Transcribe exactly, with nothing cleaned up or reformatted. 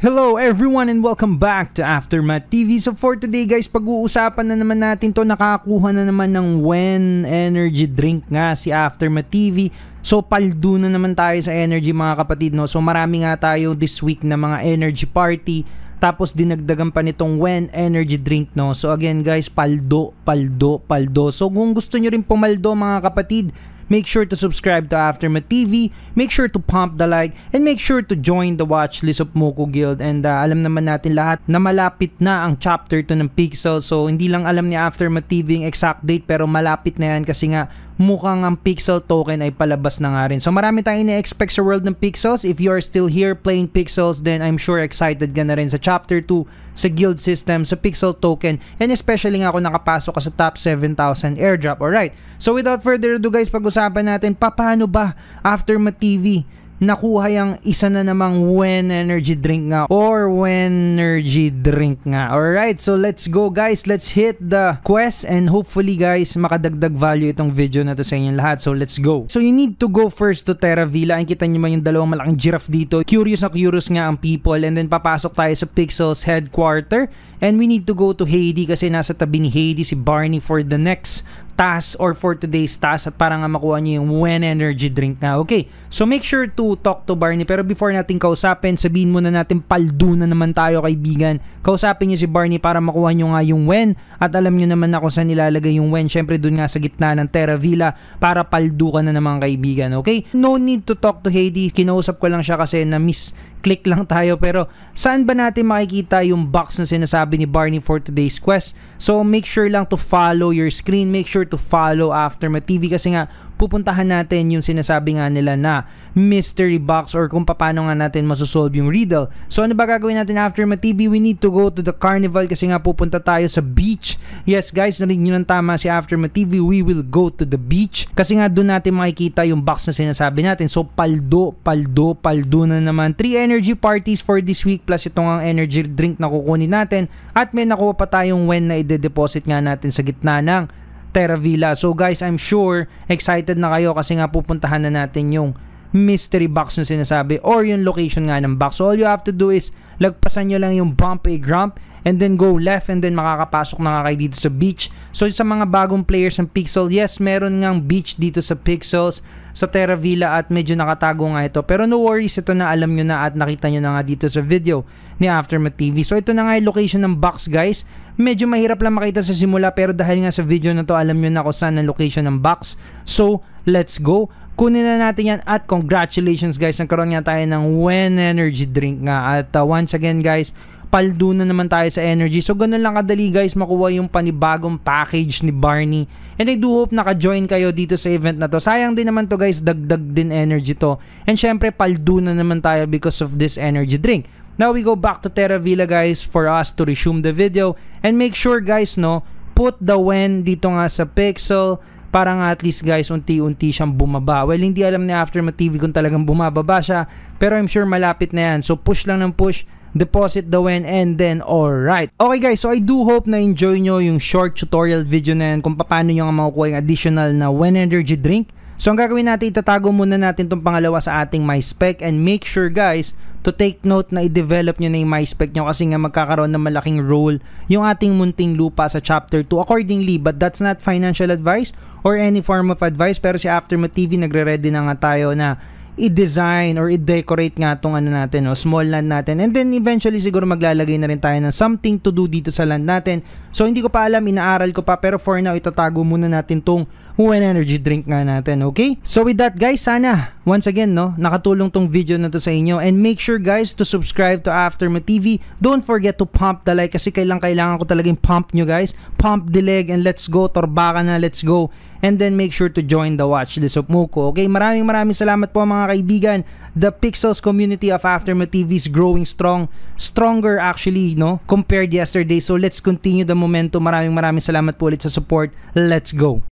Hello everyone and welcome back to Aftermath T V. So for today guys, pag-uusapan na naman natin to, nakakuha na naman ng W E N energy drink nga si Aftermath T V. So paldo na naman tayo sa energy mga kapatid, no. So marami nga tayo this week na mga energy party, tapos dinagdagan pa nitong W E N energy drink, no. So again guys, paldo, paldo, paldo. So kung gusto nyo rin pumaldo mga kapatid, make sure to subscribe to Aftermath T V, make sure to pump the like, and make sure to join the watch list of Moco Guild. And uh, alam naman natin lahat na malapit na ang chapter two ng Pixel. So hindi lang alam ni Aftermath T V yung exact date, pero malapit na yan kasi nga mukhang ang Pixel token ay palabas na nga rin. So marami tayong ina-expect sa world ng Pixels. If you are still here playing Pixels, then I'm sure excited ka na rin sa chapter two, sa guild system, sa Pixel token, and especially nga ako nakapasok ka sa top seven thousand airdrop. Alright, so without further ado guys, pag-usapan natin paano ba Aftermath T V nakuha yung isa na namang W E N energy drink nga, or W E N energy drink nga. Alright, so let's go guys, let's hit the quest and hopefully guys makadagdag value itong video na to sa inyong lahat. So let's go. So you need to go first to Terra Villa. Ang kita nyo man yung dalawang malaking giraffe dito. Curious na curious nga ang people, and then papasok tayo sa Pixel's headquarter, and we need to go to Heidi kasi nasa tabi ni Heidi si Barney for the next task or for today's task, at para nga makuha niyo yung W E N energy drink nga. Okay, so make sure to talk to Barney, pero before natin kausapin, sabihin muna natin paldo na naman tayo kaibigan. Kausapin niyo si Barney para makuha niyo nga yung W E N, at alam niyo naman na kung saan nilalagay yung W E N, syempre dun nga sa gitna ng Terra Villa, para paldo ka na naman kaibigan. Okay, no need to talk to Heidi, kinausap ko lang siya kasi na miss click lang tayo. Pero saan ba natin makikita yung box na sinasabi ni Barney for today's quest? So make sure lang to follow your screen, make sure to follow Aftermath T V kasi nga pupuntahan natin yung sinasabi nga nila na mystery box, or kung paano nga natin masosolve yung riddle. So ano ba gagawin natin Aftermath T V? We need to go to the carnival kasi nga pupunta tayo sa beach. Yes guys, narinig nyo ng tama si Aftermath T V, we will go to the beach kasi nga doon natin makikita yung box na sinasabi natin. So paldo, paldo, paldo na naman. Three energy parties for this week plus itong ang energy drink na kukunin natin, at may nakuha pa tayong W E N na ide-deposit nga natin sa gitna ng Terra Villa. So guys, I'm sure excited na kayo kasi nga pupuntahan na natin yung mystery box na sinasabi, or yung location nga ng box. So all you have to do is lagpasan nyo lang yung bump a grump and then go left, and then makakapasok na nga kayo dito sa beach. So sa mga bagong players ng Pixel, yes, meron ngang beach dito sa Pixels, sa Terra Villa, at medyo nakatago nga ito. Pero no worries, ito na alam nyo na at nakita nyo na nga dito sa video ni Aftermath T V. So ito na nga yung location ng box guys. Medyo mahirap lang makita sa simula, pero dahil nga sa video na to, alam nyo na kung saan ang location ng box. So let's go. Kunin na natin yan, at congratulations guys, nagkaroon nga tayo ng W E N energy drink nga. At uh, once again guys, paldo na naman tayo sa energy. So ganun lang kadali guys makuha yung panibagong package ni Barney. And I do hope naka-join kayo dito sa event na to. Sayang din naman to guys, dagdag din energy to. And syempre paldo na naman tayo because of this energy drink. Now we go back to Terra Villa guys for us to resume the video. And make sure guys, no, put the W E N dito nga sa Pixel, para nga at least guys unti-unti siyang bumaba. Well, hindi alam ni Aftermath T V kung talagang bumababa siya, pero I'm sure malapit na yan. So push lang ng push, deposit the W E N, and then alright. Okay guys, so I do hope na enjoy nyo yung short tutorial video na yan kung paano nyo nga makukuha yung additional na W E N energy drink. So ang gagawin natin, itatago muna natin itong pangalawa sa ating MySpec, and make sure guys to take note na i-develop nyo na yung MySpec nyo kasi nga magkakaroon ng malaking role yung ating munting lupa sa chapter two accordingly. But that's not financial advice or any form of advice, pero si Aftermath T V nagre-ready na nga tayo na i-design or i-decorate nga itong ano natin, no, small land natin, and then eventually siguro maglalagay na rin tayo ng something to do dito sa land natin. So hindi ko pa alam, inaaral ko pa, pero for now itatago muna natin tong W E N energy drink nga natin. Okay, so with that guys, sana once again, no, nakatulong tong video na to sa inyo, and make sure guys to subscribe to Aftermath T V. Don't forget to pump the like kasi kailangan kailangan ko talagang pump nyo guys, pump the leg, and let's go, torba ka na, let's go. And then make sure to join the watch list of Moco. Okay, maraming maraming salamat po mga kaibigan. The Pixels community of Aftermath T V is growing strong, stronger actually, no, compared yesterday. So let's continue the momentum. Maraming maraming salamat po ulit sa support. Let's go.